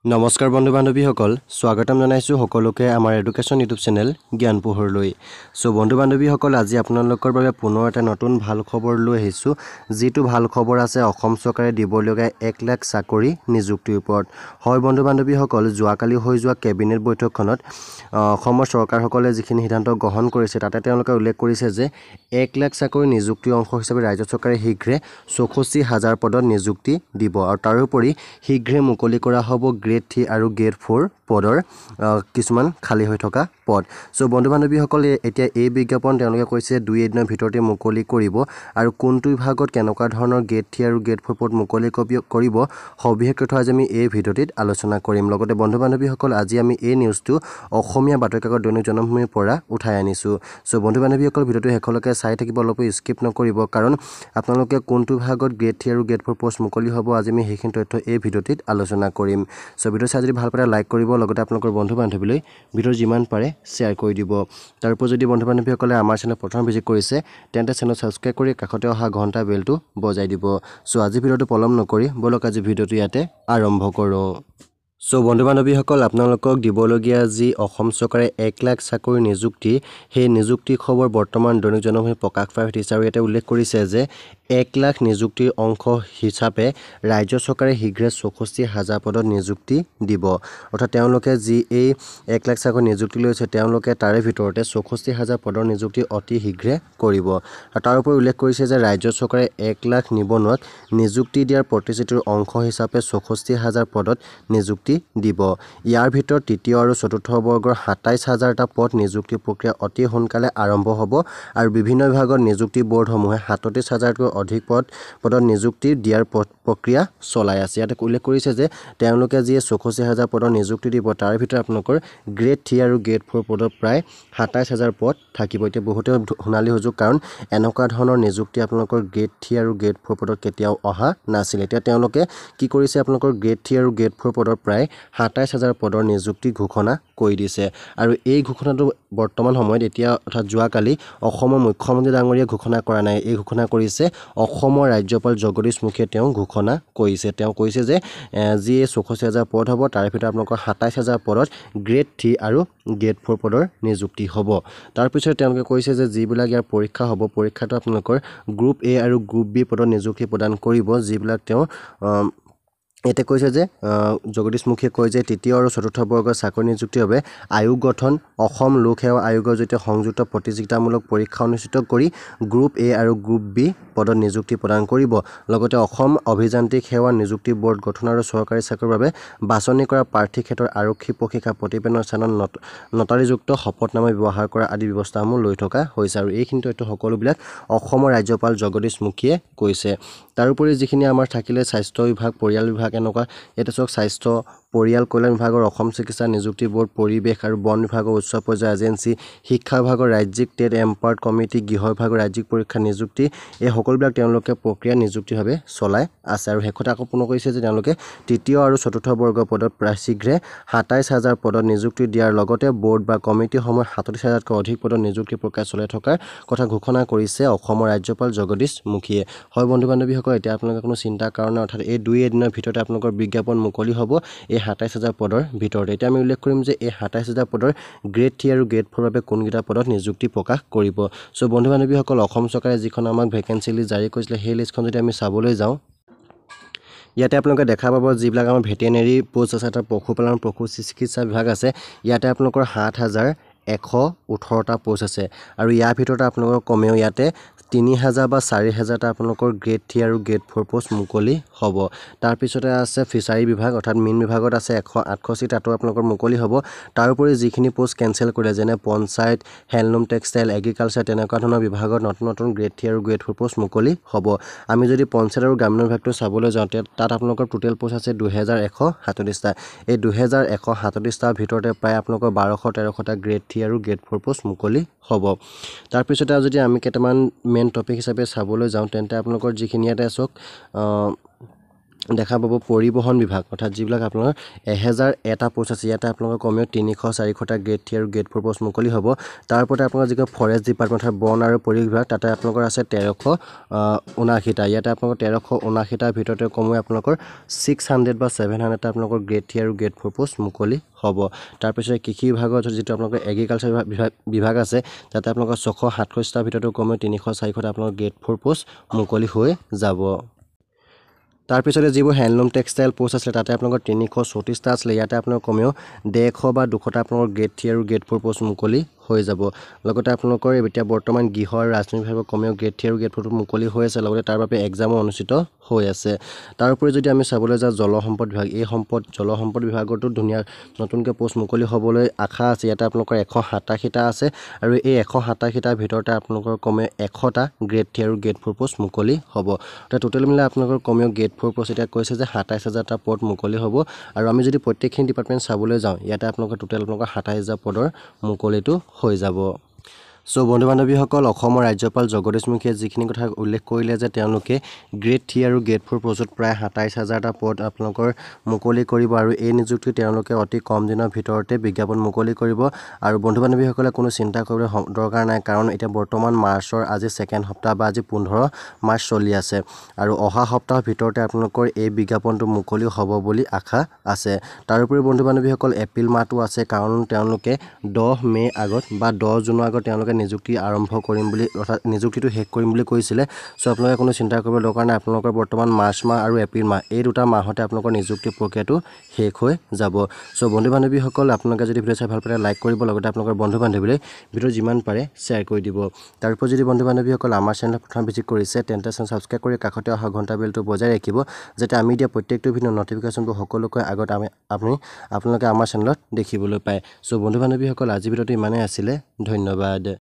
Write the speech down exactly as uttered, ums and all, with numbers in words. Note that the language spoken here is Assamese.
নমস্কাৰ বন্ধু বান্ধৱীসকল স্বাগতম জনাইছো সকলোকে আমাৰ এডুকেশ্যন ইউটিউব চেনেল জ্ঞান পোহৰলৈ সো বন্ধু বান্ধৱীসকল আজি আপোনালোকৰ বাবে পুনৰ এটা নতুন ভাল খবৰ লৈ আহিছো যিটো ভাল খবৰ আছে অসম চৰকাৰে দিবলগীয়া এক লাখ চাকৰি নিযুক্তিৰ ওপৰত হয় বন্ধু বান্ধৱীসকল যোৱাকালি হৈ যোৱা কেবিনেট বৈঠকখনত অসমৰ চৰকাৰসকলে যিখিনি সিদ্ধান্ত গ্ৰহণ কৰিছে তাতে তেওঁলোকে উল্লেখ কৰিছে যে এক লাখ চাকৰি নিযুক্তিৰ অংশ হিচাপে ৰাজ্য চৰকাৰে শীঘ্ৰে চৌষষ্ঠি হাজাৰ পদত নিযুক্তি দিব আৰু তাৰোপৰি শীঘ্ৰে মুকলি কৰা হ'ব গ্ৰেড থ্ৰী আৰু গ্ৰেড ফ'ৰ পদৰ কিছুমান খালী হৈ থকা পদ সো বন্ধু বান্ধৱীসকলে এতিয়া এই বিজ্ঞাপন তেওঁলোকে কৈছে দুই এদিনৰ ভিতৰতে মুকলি কৰিব আৰু কোনটো বিভাগত কেনেকুৱা ধৰণৰ গ্ৰেড থ্ৰী আৰু গ্ৰেড ফ'ৰ পদ মুকলি কৰিব সবিশেষ তথ্য আজি আমি এই ভিডিঅ'টিত আলোচনা কৰিম লগতে বন্ধু বান্ধৱীসকল আজি আমি এই নিউজটো অসমীয়া বাতৰি কাকত দৈনিক জনমভূমিৰ পৰা উঠাই আনিছো সো বন্ধু বান্ধৱীসকল ভিডিঅ'টো শেষলৈকে চাই থাকিব অলপ স্কিপ নকৰিব কাৰণ আপোনালোকে কোনটো বিভাগত গ্ৰেড থ্ৰী আৰু গ্ৰেড ফ'ৰ পোষ্ট মুকলি হ'ব আজি আমি সেইখিনি তথ্য এই ভিডিঅ'টিত আলোচনা কৰিম সো ভিডিঅ' চাই যদি ভাল পায় লাইক কৰিব লগতে আপোনালোকৰ বন্ধু বান্ধৱীলৈ ভিডিঅ' যিমান পাৰে শ্বেয়াৰ কৰি দিব তাৰপৰ যদি বন্ধু বান্ধৱীসকলে আমাৰ চেনেল প্ৰথম ভিজিট কৰিছে তেন্তে চেনেল সাবস্ক্ৰাইব কৰি কাষতে অহা ঘণ্টা বেলটো বজাই দিব সো আজি ভিডিঅ'টো পলম নকৰি বলক আজি ভিডিঅ'টো ইয়াতে আৰম্ভ কৰোঁ সো বন্ধু বান্ধৱীসকল আপোনালোকক দিবলগীয়া যি অসম চৰকাৰে এক লাখ চাকৰি নিযুক্তি সেই নিযুক্তি খবৰ বৰ্তমান দৈনিক জনমভূমি প্ৰকাশ পাই উঠিছে আৰু ইয়াতে উল্লেখ কৰিছে যে এক লাখ নিযুক্তিৰ অংশ হিচাপে ৰাজ্য চৰকাৰে শীঘ্ৰে চৌষষ্ঠি হাজাৰ পদত নিযুক্তি দিব অৰ্থাৎ তেওঁলোকে যি এই এক লাখ চাকৰি নিযুক্তি লৈছে তেওঁলোকে তাৰে ভিতৰতে চৌষষ্ঠি হাজাৰ পদৰ নিযুক্তি অতি শীঘ্ৰে কৰিব আৰু তাৰ উপৰি উল্লেখ কৰিছে যে ৰাজ্য চৰকাৰে এক লাখ নিবনুৱাক নিযুক্তি দিয়াৰ প্ৰতিশ্ৰুতিৰ অংশ হিচাপে চৌষষ্ঠি হাজাৰ পদত নিযুক্তি দিব ইয়াৰ ভিতৰত তৃতীয় আৰু চতুৰ্থ বৰ্গৰ সাতাইছ হাজাৰটা পদ নিযুক্তি প্ৰক্ৰিয়া অতি সোনকালে আৰম্ভ হ'ব আৰু বিভিন্ন বিভাগত নিযুক্তি বৰ্ডসমূহে সাতত্ৰিছ হাজাৰতকৈ অধিক পদ পদত নিযুক্তি দিয়াৰ প্ৰক্ৰিয়া চলাই আছে ইয়াতে উল্লেখ কৰিছে যে তেওঁলোকে যি চৌষষ্ঠি হাজাৰ পদৰ নিযুক্তি দিব তাৰ ভিতৰত আপোনালোকৰ গ্ৰেড থ্ৰী আৰু গ্ৰেড ফ'ৰ পদত প্ৰায় সাতাইছ হাজাৰ পদ থাকিব এতিয়া বহুতে সোণালী সুযোগ কাৰণ এনেকুৱা ধৰণৰ নিযুক্তি আপোনালোকৰ গ্ৰেড থ্ৰী আৰু গ্ৰেড ফ'ৰ পদত কেতিয়াও অহা নাছিল এতিয়া তেওঁলোকে কি কৰিছে আপোনালোকৰ গ্ৰেড থ্ৰী আৰু গ্ৰেড ফ'ৰ পদৰ প্ৰায় সাতাইছ হাজাৰ পদৰ নিযুক্তি ঘোষণা কৰি দিছে আৰু এই ঘোষণাটো বৰ্তমান সময়ত এতিয়া অৰ্থাৎ যোৱাকালি অসমৰ মুখ্যমন্ত্ৰী ডাঙৰীয়াই ঘোষণা কৰা নাই এই ঘোষণা কৰিছে অসমৰ ৰাজ্যপাল জগদীশ মুখীয়ে তেওঁ ঘোষণা কৰিছে তেওঁ কৈছে যে যি চৌষষ্ঠি হাজাৰ পদ হ'ব তাৰ ভিতৰত আপোনালোকৰ সাতাইছ হাজাৰ পদত গ্ৰেড থ্ৰী আৰু গ্ৰেড ফ'ৰ পদৰ নিযুক্তি হ'ব তাৰপিছত তেওঁলোকে কৈছে যে যিবিলাক ইয়াৰ পৰীক্ষা হ'ব পৰীক্ষাটো আপোনালোকৰ গ্ৰুপ এ আৰু গ্ৰুপ বি পদত নিযুক্তি প্ৰদান কৰিব যিবিলাক তেওঁ এতে কৈছে যে জগদীশ মুখীয়ে কয় যে তৃতীয় আৰু চতুৰ্থ বৰ্গৰ চাকৰি নিযুক্তিৰ বাবে আয়োগ গঠন অসম লোক সেৱা আয়োগৰ সৈতে সংযুক্ত প্ৰতিযোগিতামূলক পৰীক্ষা অনুষ্ঠিত কৰি গ্ৰুপ এ আৰু গ্ৰুপ বি পদত নিযুক্তি প্ৰদান কৰিব লগতে অসম অভিযান্ত্ৰিক সেৱা নিযুক্তি বৰ্ড গঠন আৰু চৰকাৰী চাকৰিৰ বাবে বাছনি কৰা প্ৰাৰ্থীৰ ক্ষেত্ৰত আৰক্ষী প্ৰশিক্ষা প্ৰতিবেদনৰ স্থানত নটাৰীযুক্ত শপতনামা ব্যৱহাৰ কৰা আদি ব্যৱস্থাসমূহ লৈ থকা হৈছে আৰু এইখিনি তথ্য সকলোবিলাক অসমৰ ৰাজ্যপাল জগদীশ মুখীয়ে কৈছে তাৰোপৰি যিখিনি আমাৰ থাকিলে স্বাস্থ্য বিভাগ পৰিয়াল বিভাগ এনেকুৱা এটা চক স্বাস্থ্য পৰিয়াল কল্যাণ বিভাগৰ অসম চিকিৎসা নিযুক্তি বৰ্ড পৰিৱেশ আৰু বন বিভাগৰ উচ্চ পৰ্যায়ৰ এজেঞ্চি শিক্ষা বিভাগৰ ৰাজ্যিক টেট এম্পায়াৰ্ড কমিটি গৃহ বিভাগৰ ৰাজ্যিক পৰীক্ষা নিযুক্তি এই সকলোবিলাক তেওঁলোকে প্ৰক্ৰিয়া নিযুক্তিভাৱে চলাই আছে আৰু শেষত আকৌ পুনৰ কৈছে যে তেওঁলোকে তৃতীয় আৰু চতুৰ্থ বৰ্গৰ পদত প্ৰায় শীঘ্ৰে সাতাইছ হাজাৰ পদত নিযুক্তি দিয়াৰ লগতে বৰ্ড বা কমিটিসমূহ সাতত্ৰিছ হাজাৰতকৈ অধিক পদত নিযুক্তি প্ৰক্ৰিয়া চলাই থকাৰ কথা ঘোষণা কৰিছে অসমৰ ৰাজ্যপাল জগদীশ মুখীয়ে হয় বন্ধু বান্ধৱীসকল এতিয়া আপোনালোকে কোনো চিন্তাৰ কাৰণে অৰ্থাৎ এই দুই এদিনৰ ভিতৰতে আপোনালোকৰ বিজ্ঞাপন মুকলি হ'ব এই সাতাইছ হাজাৰ পদৰ ভিতৰতে এতিয়া আমি উল্লেখ কৰিম যে এই সাতাইছ হাজাৰ পদৰ গ্ৰেড থ্ৰী আৰু গ্ৰেড ফ'ৰ বাবে কোনকেইটা পদত নিযুক্তি প্ৰকাশ কৰিব সো বন্ধু বান্ধৱীসকল অসম চৰকাৰে যিখন আমাক ভেকেঞ্চি লিষ্ট জাৰি কৰিছিলে সেই লিষ্টখন যদি আমি চাবলৈ যাওঁ ইয়াতে আপোনালোকে দেখা পাব যিবিলাক আমাৰ ভেটেনেৰি পোষ্ট আছে তাৰ পশুপালন পশু চিকিৎসা বিভাগ আছে ইয়াতে আপোনালোকৰ সাত হাজাৰ এশ ওঠৰটা পোষ্ট আছে আৰু ইয়াৰ ভিতৰতে আপোনালোকৰ কমেও ইয়াতে তিনি হাজাৰ বা চাৰি হাজাৰটা আপোনালোকৰ গ্ৰেড থ্ৰী আৰু গ্ৰেড ফ'ৰ পোষ্ট মুকলি হ'ব তাৰপিছতে আছে ফিচাৰী বিভাগ অৰ্থাৎ মীন বিভাগত আছে এশ আঠষষ্ঠি তাতো আপোনালোকৰ মুকলি হ'ব তাৰোপৰি যিখিনি পোষ্ট কেঞ্চেল কৰিলে যেনে পঞ্চায়ত হেণ্ডলুম টেক্সটাইল এগ্ৰিকালচাৰ তেনেকুৱা ধৰণৰ বিভাগত নতুন নতুন গ্ৰেড থ্ৰী আৰু গ্ৰেড ফ'ৰ পোষ্ট মুকলি হ'ব আমি যদি পঞ্চায়ত আৰু গ্ৰামীণ বিভাগটো চাবলৈ যাওঁ তাত আপোনালোকৰ টোটেল পোষ্ট আছে দুহেজাৰ এশ সাতত্ৰিছটা এই দুহেজাৰ এশ সাতত্ৰিছটাৰ ভিতৰতে প্ৰায় আপোনালোকৰ বাৰশ তেৰশটা গ্ৰেড থ্ৰী আৰু গ্ৰেড ফ'ৰ পোষ্ট মুকলি হ'ব তাৰপিছতে যদি আমি কেইটামান মেইন টপিক হিচাপে চাবলৈ যাওঁ তেন্তে আপোনালোকৰ যিখিনি ইয়াতে চাওক দেখা পাব পৰিবহণ বিভাগ অৰ্থাৎ যিবিলাক আপোনাৰ এহেজাৰ এটা পোষ্ট আছে ইয়াতে আপোনালোকৰ কমেও তিনিশ চাৰিশটা গ্ৰেড থ্ৰী আৰু গ্ৰেড ফ'ৰ পোষ্ট মুকলি হ'ব তাৰ ওপৰতে আপোনাৰ যিটো ফৰেষ্ট ডিপাৰ্টমেণ্ট অৰ্থাৎ বন আৰু পৰিৱেশ বিভাগ তাতে আপোনালোকৰ আছে তেৰশ ঊনাশীটা ইয়াতে আপোনালোকৰ তেৰশ ঊনাশীটাৰ ভিতৰতে কমেও আপোনালোকৰ ছিক্স হাণ্ড্ৰেড বা ছেভেন হাণ্ড্ৰেডটা আপোনালোকৰ গ্ৰেড থ্ৰী আৰু গ্ৰেড ফ'ৰ পোষ্ট মুকলি হ'ব তাৰপিছত কৃষি বিভাগৰ যিটো আপোনালোকৰ এগ্ৰিকালচাৰ বিভাগ বিভাগ আছে তাতে আপোনালোকৰ ছশ সাতষষ্ঠিটাৰ ভিতৰতে কমেও তিনিশ চাৰিশটা আপোনালোকৰ গ্ৰেড ফ'ৰ পোষ্ট মুকলি হৈ যাব তাৰপিছতে যিবোৰ হেণ্ডলুম টেক্সটাইল পোষ্ট আছিলে তাতে আপোনালোকৰ তিনিশ চৌত্ৰিছটা আছিলে ইয়াতে আপোনাৰ কমেও ডেৰশ বা দুশটা আপোনালোকৰ গ্ৰেড থ্ৰী আৰু গ্ৰেড ফ'ৰ পোষ্ট মুকলি হৈ যাব লগতে আপোনালোকৰ এতিয়া বৰ্তমান গৃহ আৰু ৰাজনৈতিক বিভাগৰ কমেও গ্ৰেড থ্ৰী আৰু গ্ৰেড ফ'ৰ মুকলি হৈ আছে লগতে তাৰ বাবে এক্সামো অনুষ্ঠিত হৈ আছে তাৰোপৰি যদি আমি চাবলৈ যাওঁ জলসম্পদ বিভাগ এই সম্পদ জলসম্পদ বিভাগতো ধুনীয়া নতুনকৈ পোষ্ট মুকলি হ'বলৈ আশা আছে ইয়াতে আপোনালোকৰ এশ সাতাশীটা আছে আৰু এই এশ সাতাশীটাৰ ভিতৰতে আপোনালোকৰ কমেও এশটা গ্ৰেড থ্ৰী আৰু গ্ৰেড ফ'ৰ পোষ্ট মুকলি হ'ব তো টোটেল মিলাই আপোনালোকৰ কমেও গ্ৰেড ফ'ৰ পোষ্ট এতিয়া কৈছে যে সাতাইছ হাজাৰটা পদ মুকলি হ'ব আৰু আমি যদি প্ৰত্যেকখিনি ডিপাৰ্টমেণ্ট চাবলৈ যাওঁ ইয়াতে আপোনালোকৰ টোটেল আপোনালোকৰ সাতাইছ হাজাৰ পদৰ মুকলিটো হৈ যাব সো বন্ধু বান্ধৱীসকল অসমৰ ৰাজ্যপাল জগদীশ মুখীয়ে যিখিনি কথা উল্লেখ কৰিলে যে তেওঁলোকে গ্ৰেড থ্ৰী আৰু গ্ৰেড ফ'ৰ পোষ্টত প্ৰায় সাতাইছ হাজাৰটা পদ আপোনালোকৰ মুকলি কৰিব আৰু এই নিযুক্তি তেওঁলোকে অতি কম দিনৰ ভিতৰতে বিজ্ঞাপন মুকলি কৰিব আৰু বন্ধু বান্ধৱীসকলে কোনো চিন্তা কৰিবলৈ দৰকাৰ নাই কাৰণ এতিয়া বৰ্তমান মাৰ্চৰ আজি ছেকেণ্ড সপ্তাহ বা আজি পোন্ধৰ মাৰ্চ চলি আছে আৰু অহা সপ্তাহৰ ভিতৰতে আপোনালোকৰ এই বিজ্ঞাপনটো মুকলি হ'ব বুলি আশা আছে তাৰোপৰি বন্ধু বান্ধৱীসকল এপ্ৰিল মাহটো আছে কাৰণ তেওঁলোকে দহ মে আগত বা দহ জুনৰ আগত তেওঁলোকে নিযুক্তি আৰম্ভ কৰিম বুলি অৰ্থাৎ নিযুক্তিটো শেষ কৰিম বুলি কৈছিলে সো আপোনালোকে কোনো চিন্তা কৰিব দৰকাৰ নাই আপোনালোকৰ বৰ্তমান মাৰ্চ মাহ আৰু এপ্ৰিল মাহ এই দুটা মাহতে আপোনালোকৰ নিযুক্তি প্ৰক্ৰিয়াটো শেষ হৈ যাব সো বন্ধু বান্ধৱীসকল আপোনালোকে যদি ভিডিঅ' চাই ভাল পালে লাইক কৰিব লগতে আপোনালোকৰ বন্ধু বান্ধৱীলৈ ভিডিঅ' যিমান পাৰে শ্বেয়াৰ কৰি দিব তাৰোপৰি যদি বন্ধু বান্ধৱীসকল আমাৰ চেনেল প্ৰথম ভিজিট কৰিছে তেন্তে চেনেল ছাবস্ক্ৰাইব কৰি কাষতে অহা ঘণ্টা বেলটো বজাই ৰাখিব যাতে আমি দিয়া প্ৰত্যেকটো ভিডিঅ' নটিফিকেশ্যনবোৰ সকলোকৈ আগত আমি আপুনি আপোনালোকে আমাৰ চেনেলত দেখিবলৈ পায় সো বন্ধু বান্ধৱীসকল আজি ভিডিঅ'টো ইমানেই আছিলে ধন্যবাদ